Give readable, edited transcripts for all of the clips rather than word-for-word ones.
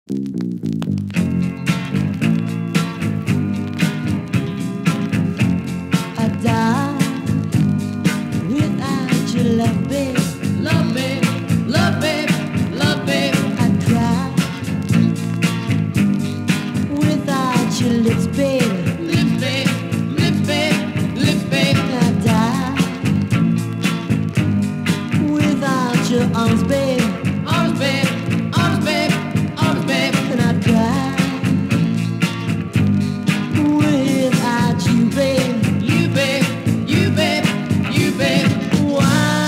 I die without your love, babe. Love, babe, love, babe, love, babe. I cry without your lips, babe. Lips, babe, lips, babe, lips, babe. I die without your arms, babe. Arms, babe, arms, babe, arms, babe. And I cry without you, babe. You, babe, you, babe, you, babe. Why?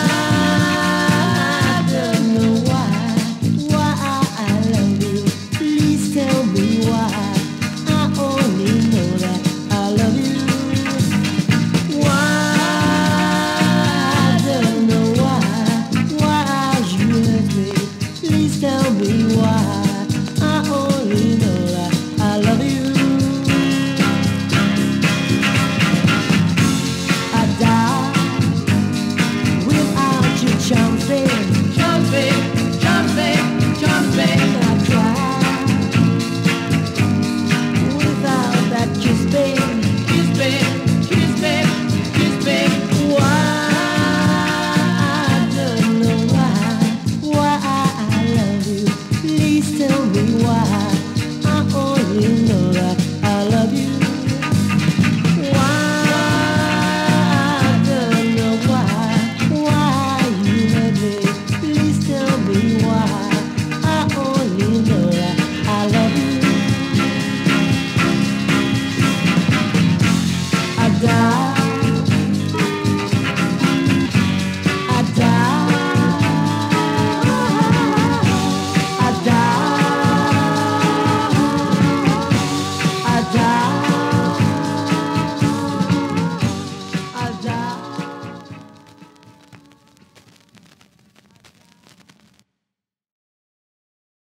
I don't know why I love you. Please tell me why. I only know that I love you. Why? I don't know why you hurt me. Please tell me why. I only know that I love you. I die without your charms, babe. Charms, babe, charms, babe, charms, babe. I cry without that kiss, babe. Kiss, babe, kiss, babe, kiss, babe. Why? I don't know why I love you. Please tell me why. I only know